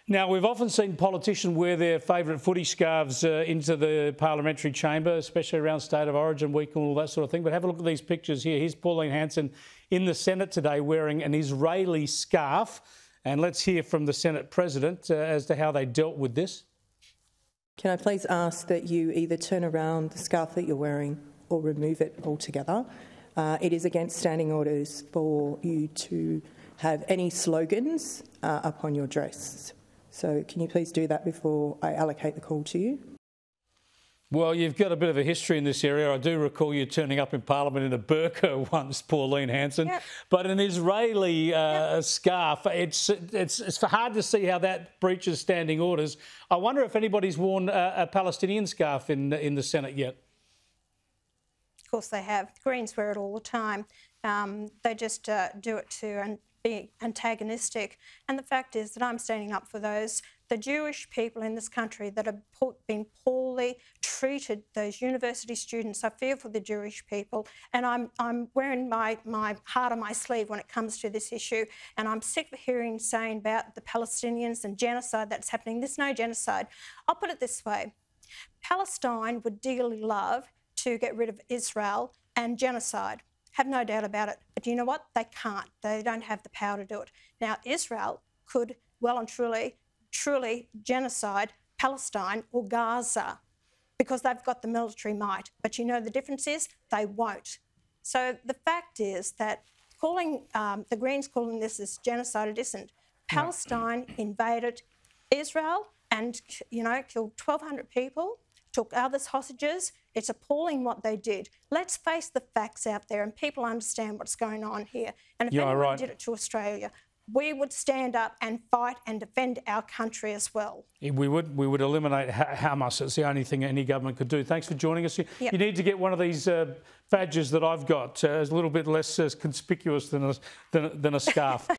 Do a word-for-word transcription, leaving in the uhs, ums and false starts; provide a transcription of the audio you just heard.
Now, we've often seen politicians wear their favourite footy scarves uh, into the parliamentary chamber, especially around State of Origin week and all that sort of thing. But have a look at these pictures here. Here's Pauline Hanson in the Senate today wearing an Israeli scarf. And let's hear from the Senate President uh, as to how they dealt with this. Can I please ask that you either turn around the scarf that you're wearing or remove it altogether? Uh, it is against standing orders for you to have any slogans uh, upon your dress. So can you please do that before I allocate the call to you? Well, you've got a bit of a history in this area. I do recall you turning up in Parliament in a burqa once, Pauline Hanson. Yep. But an Israeli uh, yep. scarf, it's, it's it's hard to see how that breaches standing orders. I wonder if anybody's worn a, a Palestinian scarf in, in the Senate yet. Of course they have. The Greens wear it all the time. Um, they just uh, do it to and be antagonistic. And the fact is that I'm standing up for those, the Jewish people in this country that have been poorly treated, those university students. I feel for the Jewish people, and I'm, I'm wearing my, my heart on my sleeve when it comes to this issue. And I'm sick of hearing saying about the Palestinians and genocide that's happening. There's no genocide. I'll put it this way. Palestine would dearly love to get rid of Israel and genocide. Have no doubt about it. But you know what? They can't. They don't have the power to do it. Now, Israel could well and truly, truly genocide Palestine or Gaza because they've got the military might. But you know the difference is they won't. So the fact is that calling um, the Greens calling this as genocide, it isn't. Palestine invaded Israel and, you know, killed twelve hundred people, took others hostages. It's appalling what they did. Let's face the facts out there and people understand what's going on here. And if yeah, anyone right. did it to Australia, we would stand up and fight and defend our country as well. We would we would eliminate Hamas. It's the only thing any government could do. Thanks for joining us. You, yep. you need to get one of these uh, badges that I've got. Uh, it's a little bit less uh, conspicuous than a, than, than a scarf.